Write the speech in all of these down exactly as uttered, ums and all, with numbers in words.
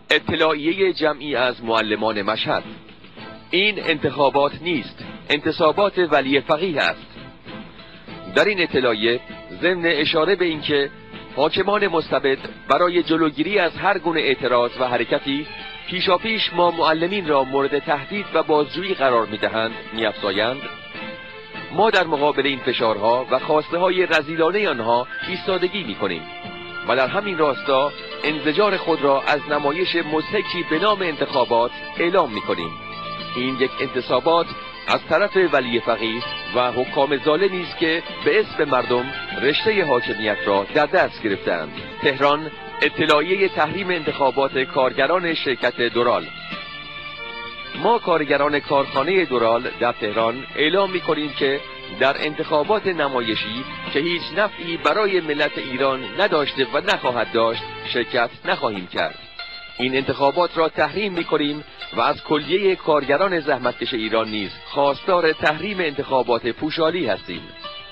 اطلاعیه جمعی از معلمان مشهد. این انتخابات نیست، انتصابات ولی فقیه است. در این اطلاعیه ضمن اشاره به اینکه حاکمان مستبد برای جلوگیری از هر گونه اعتراض و حرکتی پیشاپیش ما معلمین را مورد تهدید و بازجویی قرار می‌دهند می‌افزایند، ما در مقابل این فشارها و خواسته های رذیلانه آنها ایستادگی می‌کنیم و در همین راستا انزجار خود را از نمایش مضحکی به نام انتخابات اعلام می‌کنیم. این یک انتصابات از طرف ولی فقیه و حکام ظالمی است که به اسم مردم رشته حاکمیت را در دست گرفتند. تهران، اطلاعیه تحریم انتخابات کارگران شرکت دورال. ما کارگران کارخانه دورال در تهران اعلام می‌کنیم که در انتخابات نمایشی که هیچ نفعی برای ملت ایران نداشته و نخواهد داشت شرکت نخواهیم کرد. این انتخابات را تحریم می‌کنیم و از کلیه کارگران زحمتکش ایران نیز خواستار تحریم انتخابات پوشالی هستیم.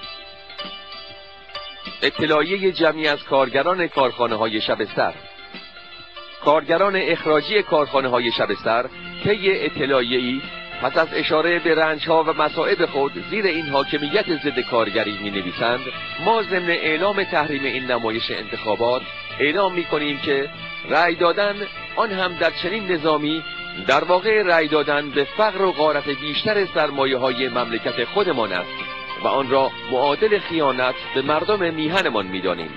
اطلاعیه جمعی از کارگران کارخانه‌های شبستر. کارگران اخراجی کارخانه‌های شبستر طی اطلاعیه‌ای پس از اشاره به رنج‌ها و مصائب خود زیر این حاکمیت ضد کارگری می‌نویسند: ما ضمن اعلام تحریم این نمایش انتخابات اعلام می‌کنیم که رأی دادن، آن هم در چنین نظامی، در واقع رأی دادن به فقر و غارت بیشتر سرمایه‌های مملکت خودمان است و آن را معادل خیانت به مردم میهنمان می‌دانیم.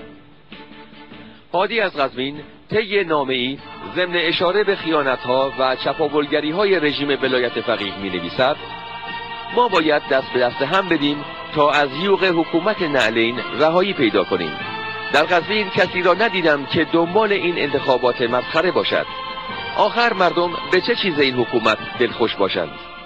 هادی از قزوین طی نامه‌ای ضمن اشاره به خیانت‌ها و چپاولگری‌های رژیم ولایت فقیه می‌نویسد: ما باید دست به دست هم بدیم تا از یوغ حکومت نعلین رهایی پیدا کنیم. در قزوین کسی را ندیدم که دنبال این انتخابات مسخره باشد. آخر مردم به چه چیز این حکومت دلخوش باشند؟